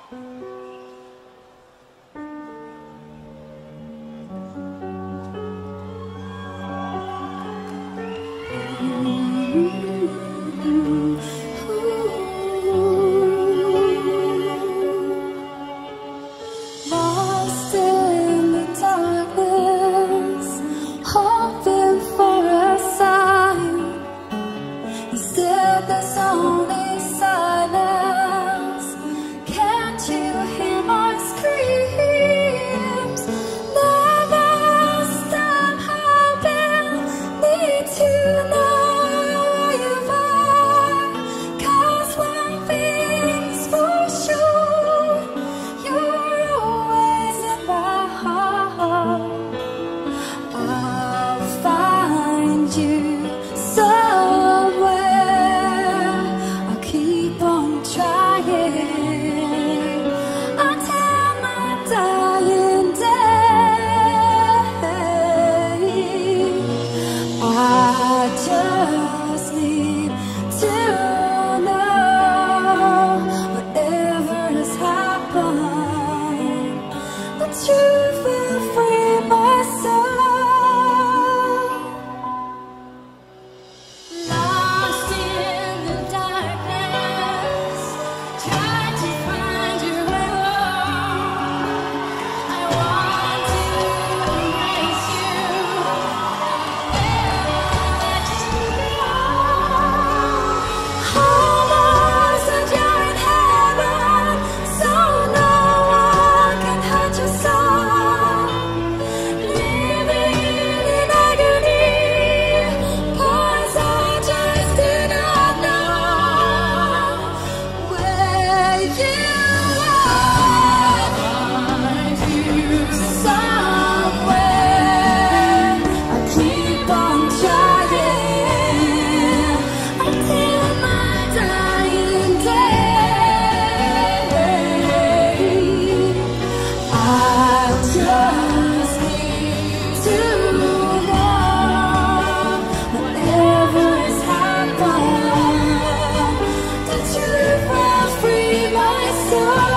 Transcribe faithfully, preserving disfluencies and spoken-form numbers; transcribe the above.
Lost in the darkness, hoping for a sign. Instead there's only silence. Can't you hear my screams? Never stop hoping, need to know where you are. 'Cause one thing's for sure, you're always in my heart. I'll find you somewhere. I'll keep on trying until my dying day. I just need to know whatever has happened, the truth will free my soul. Lost in the darkness, trying to find you at home. I want to embrace you, never let you go. Almost that you're in heaven, so no one can hurt your soul. Living in agony, 'cause I just do not know where you are. Find you somewhere. I keep on trying until my dying day. I just need to know whatever has happened, the truth will free my soul.